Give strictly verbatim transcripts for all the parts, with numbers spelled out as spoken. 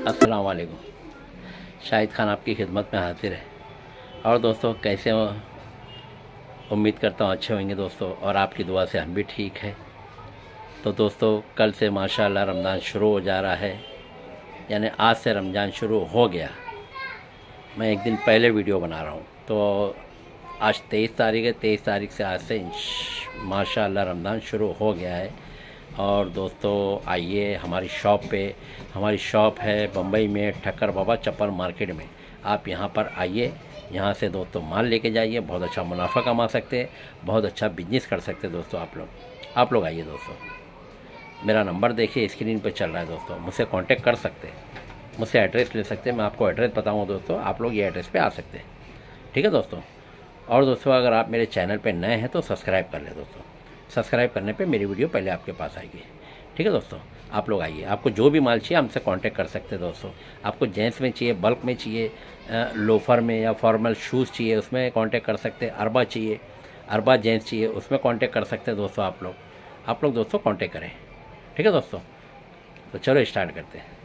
अस्सलाम वालेकुम। शाहिद खान आपकी खिदमत में हाजिर है। और दोस्तों कैसे हो? उम्मीद करता हूँ अच्छे होंगे दोस्तों, और आपकी दुआ से हम भी ठीक है। तो दोस्तों कल से माशाल्लाह रमज़ान शुरू हो जा रहा है, यानी आज से रमज़ान शुरू हो गया। मैं एक दिन पहले वीडियो बना रहा हूँ। तो आज तेईस तारीख है, तेईस तारीख से आज से माशाल्लाह रमज़ान शुरू हो गया है। और दोस्तों आइए हमारी शॉप पे। हमारी शॉप है बम्बई में ठक्कर बाबा चप्पल मार्केट में। आप यहाँ पर आइए, यहाँ से दोस्तों माल लेके जाइए, बहुत अच्छा मुनाफा कमा सकते हैं, बहुत अच्छा बिजनेस कर सकते हैं दोस्तों। आप लोग आप लोग आइए दोस्तों। मेरा नंबर देखिए स्क्रीन पे चल रहा है दोस्तों, मुझसे कांटेक्ट कर सकते हैं, मुझसे एड्रेस ले सकते हैं। मैं आपको एड्रेस बताऊँगा दोस्तों, आप लोग ये एड्रेस पे आ सकते हैं। ठीक है दोस्तों। और दोस्तों अगर आप मेरे चैनल पे नए हैं तो सब्सक्राइब कर लें दोस्तों। सब्सक्राइब करने पे मेरी वीडियो पहले आपके पास आएगी। ठीक है दोस्तों। आप लोग आइए, आपको जो भी माल चाहिए हमसे कांटेक्ट कर सकते हैं दोस्तों। आपको जेंट्स में चाहिए, बल्क में चाहिए, लोफर में या फॉर्मल शूज़ चाहिए, उसमें कांटेक्ट कर सकते हैं। अरबा चाहिए, अरबा जेंट्स चाहिए, उसमें कांटेक्ट कर सकते हैं दोस्तों। आप लोग आप लोग दोस्तों कांटेक्ट करें। ठीक है दोस्तों। तो चलो स्टार्ट करते हैं।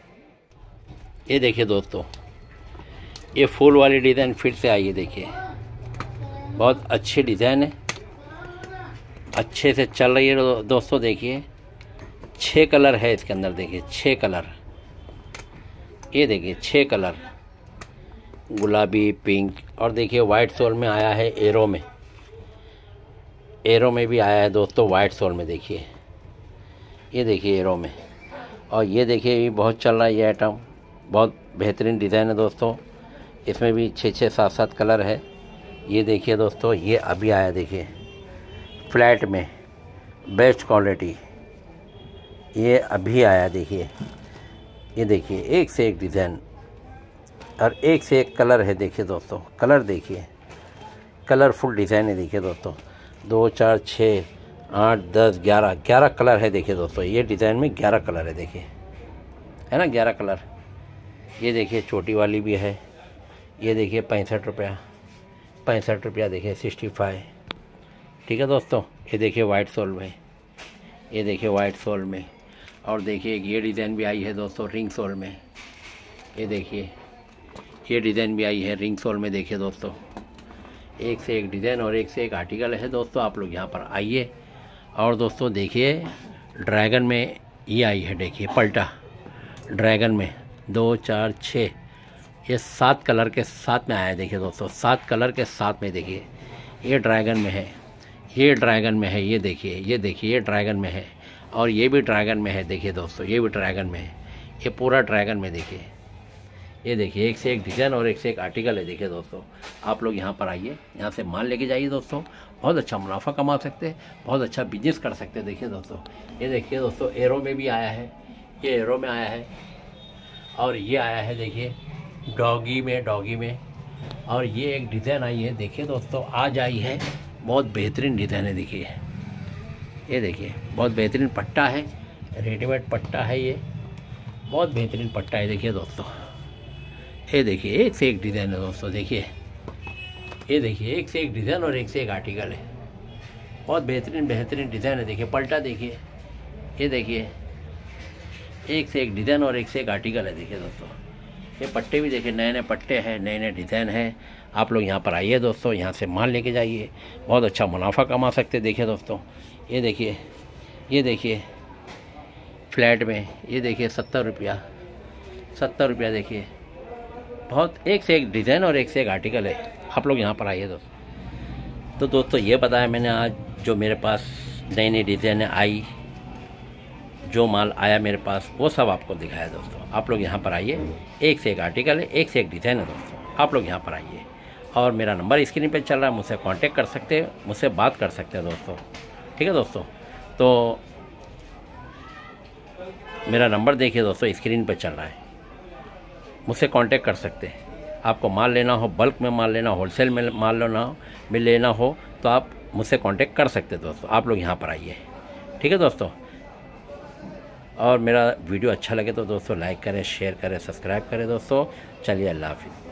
ये देखिए दोस्तों, ये फूल वाली डिज़ाइन फिर से आई है। देखिए बहुत अच्छी डिज़ाइन है, अच्छे से चल रही है दोस्तों। देखिए छः कलर है इसके अंदर। देखिए छः कलर, ये देखिए छः कलर, गुलाबी, पिंक, और देखिए वाइट सोल में आया है। एरो में एरो में भी आया है दोस्तों, वाइट सोल में। देखिए ये देखिए एरो में। और ये देखिए ये बहुत चल रहा है ये आइटम, बहुत बेहतरीन डिज़ाइन है दोस्तों। इसमें भी छः छः सात सात कलर है। ये देखिए दोस्तों, ये अभी आया, देखिए फ्लैट में, बेस्ट क्वालिटी, ये अभी आया। देखिए ये देखिए एक से एक डिज़ाइन और एक से एक कलर है। देखिए दोस्तों कलर देखिए, कलरफुल डिज़ाइन है। देखिए दोस्तों दो चार छः आठ दस ग्यारह ग्यारह कलर है। देखिए दोस्तों ये डिज़ाइन में ग्यारह कलर है। देखिए है ना, ग्यारह कलर। ये देखिए छोटी वाली भी है। ये देखिए पैंसठ रुपया पैंसठ रुपया देखिए सिक्सटी फाइव। ठीक है दोस्तों। ये देखिए वाइट सोल में, ये देखिए वाइट सोल में। और देखिए ये डिज़ाइन भी आई है दोस्तों रिंग सोल में। ये देखिए ये डिज़ाइन भी आई है रिंग सोल में। देखिए दोस्तों एक से एक डिज़ाइन और एक से एक आर्टिकल है दोस्तों। आप लोग यहाँ पर आइए। और दोस्तों देखिए ड्रैगन में ये आई है। देखिए पल्टा ड्रैगन में दो चार छः, ये सात कलर के साथ में आया है। देखिए दोस्तों सात कलर के साथ में। देखिए ये ड्रैगन में है, ये ड्रैगन में है। ये देखिए ये देखिए ये ड्रैगन में है, और ये भी ड्रैगन में है। देखिए दोस्तों ये भी ड्रैगन में है, ये पूरा ड्रैगन में। देखिए ये देखिए एक से एक डिज़ाइन और एक से एक आर्टिकल है। देखिए दोस्तों आप लोग यहाँ पर आइए, यहाँ से माल लेके जाइए दोस्तों, बहुत अच्छा मुनाफा कमा सकते हैं, बहुत अच्छा बिजनेस कर सकते हैं। देखिए दोस्तों ये देखिए दोस्तों एरो में भी आया है, ये एरो में आया है, और ये आया है देखिए डॉगी में, डॉगी में। और ये एक डिज़ाइन आई है। देखिए दोस्तों आज आई है, बहुत बेहतरीन डिज़ाइन है। देखिए ये देखिए बहुत बेहतरीन पट्टा है, रेडीमेड पट्टा है, ये बहुत बेहतरीन पट्टा है। देखिए दोस्तों ये देखिए एक से एक डिज़ाइन है दोस्तों। देखिए ये देखिए एक से एक डिज़ाइन और एक से एक आर्टिकल है, बहुत बेहतरीन बेहतरीन डिज़ाइन है। देखिए पल्टा देखिए, ये देखिए एक से एक डिज़ाइन और एक से एक आर्टिकल है। देखिए दोस्तों ये पट्टे भी देखिए, नए नए पट्टे हैं, नए नए डिज़ाइन हैं। आप लोग यहाँ पर आइए दोस्तों, यहाँ से माल लेके जाइए, बहुत अच्छा मुनाफा कमा सकते हैं। देखिए दोस्तों ये देखिए ये देखिए फ्लैट में, ये देखिए सत्तर रुपया सत्तर रुपया। देखिए बहुत एक से एक डिज़ाइन और एक से एक आर्टिकल है। आप लोग यहाँ पर आइए दोस्तों। तो दोस्तों ये बताया मैंने आज जो मेरे पास नई नई डिज़ाइन आई, जो माल आया मेरे पास, वो सब आपको दिखाया दोस्तों। आप लोग यहाँ पर आइए, एक से एक आर्टिकल है, एक से एक डिज़ाइन है दोस्तों। आप लोग यहाँ पर आइए, और मेरा नंबर स्क्रीन पे चल रहा है, मुझसे कांटेक्ट कर सकते हैं, मुझसे बात कर सकते हैं दोस्तों। ठीक है दोस्तों। तो मेरा नंबर देखिए दोस्तों स्क्रीन पे चल रहा है, मुझसे कांटेक्ट कर सकते हैं। आपको माल लेना हो, बल्क में माल लेना हो, होलसेल में माल लेना हो, में लेना हो, तो आप मुझसे कांटेक्ट कर सकते हैं दोस्तों। आप लोग यहाँ पर आइए। ठीक है दोस्तों। और मेरा वीडियो अच्छा लगे तो दोस्तों लाइक करें, शेयर करें, सब्सक्राइब करें दोस्तों। चलिए अल्लाह हाफिज़।